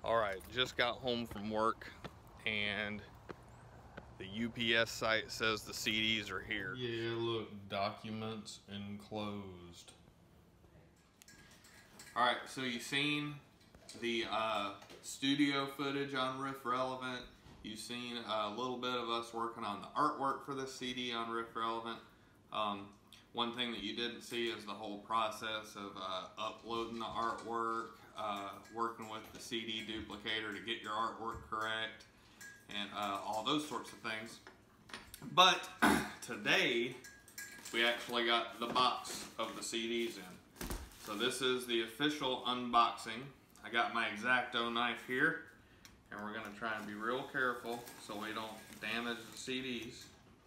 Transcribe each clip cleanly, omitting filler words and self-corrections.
All right, just got home from work and the UPS site says the CDs are here. Yeah, look, documents enclosed. All right, so you've seen the studio footage on Riff Relevant. You've seen a little bit of us working on the artwork for this CD on Riff Relevant. One thing that you didn't see is the whole process of uploading the artwork, working with the CD duplicator to get your artwork correct, and all those sorts of things. But today, we actually got the box of the CDs in. So this is the official unboxing. I got my X-Acto knife here, and we're gonna try and be real careful so we don't damage the CDs.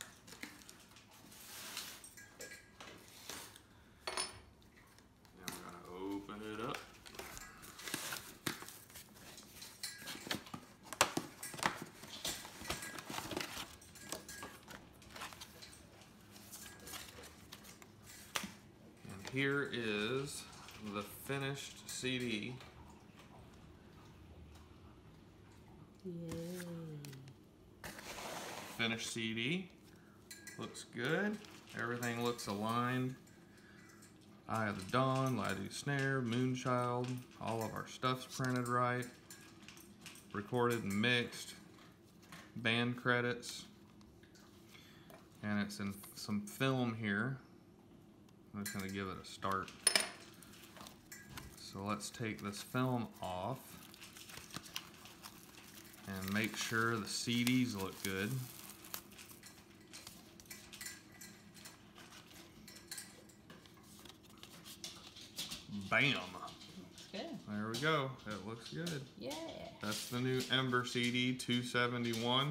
It up. And here is the finished CD. Yay. Finished CD. Looks good. Everything looks aligned. Eye of the Dawn, Ladu Snare, Moonchild, all of our stuff's printed right, recorded and mixed, band credits, and it's in some film here. I'm just going to give it a start. So let's take this film off and make sure the CDs look good. Bam! Looks good. There we go. That looks good. Yeah. That's the new Ember CD 271.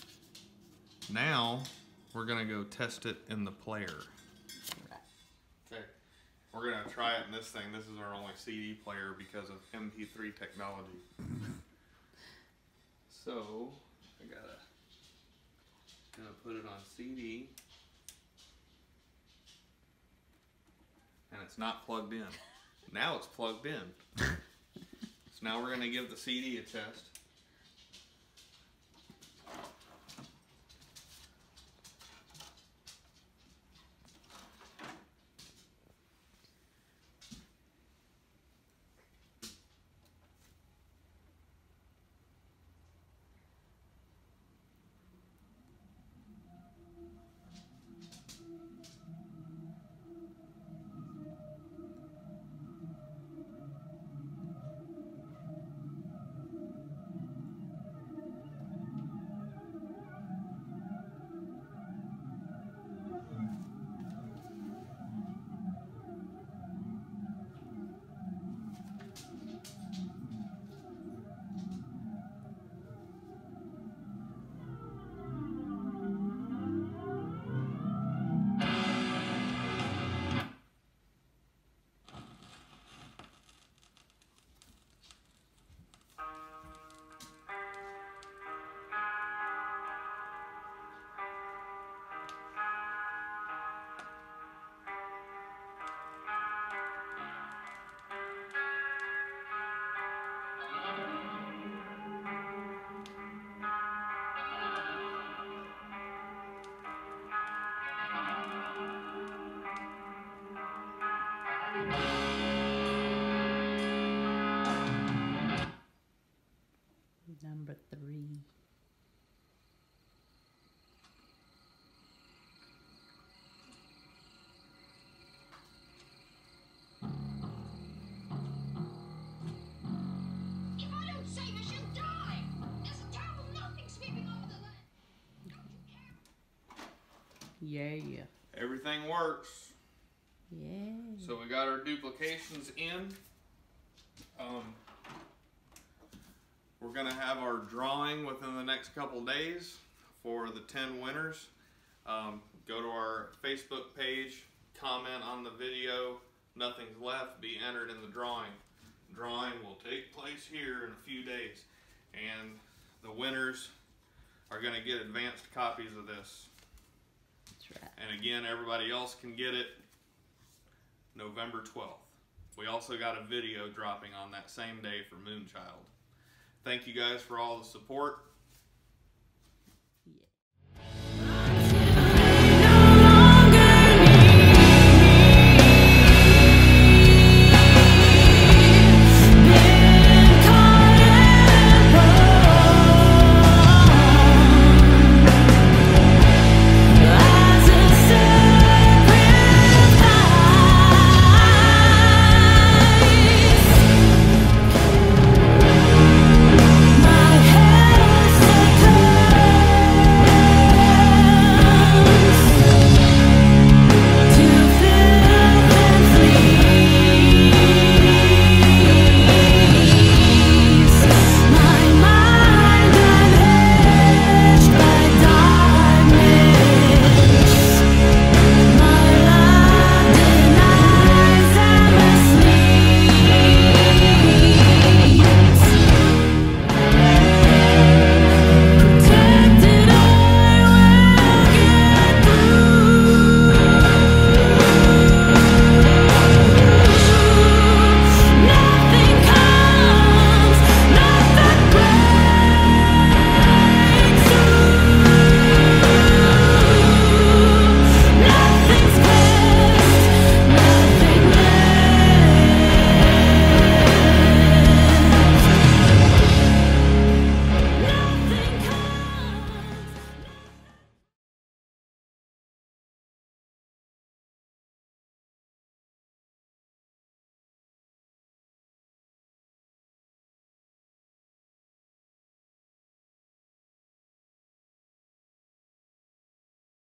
Now we're gonna go test it in the player. Okay. We're gonna try it in this thing. This is our only CD player because of MP3 technology. So I gonna put it on CD. And it's not plugged in. Now it's plugged in. So now we're going to give the CD a test. Number 3. If I don't save us, you'll die! There's a terrible nothing sweeping over the land. Don't you care? Yeah. Everything works. Yeah. So we got our duplications in. We're gonna have our drawing within the next couple days for the 10 winners. Go to our Facebook page, comment on the video, nothing's left, be entered in the drawing. Drawing will take place here in a few days, and the winners are gonna get advanced copies of this. That's right. And again, everybody else can get it November 12th. We also got a video dropping on that same day for Moonchild. Thank you guys for all the support.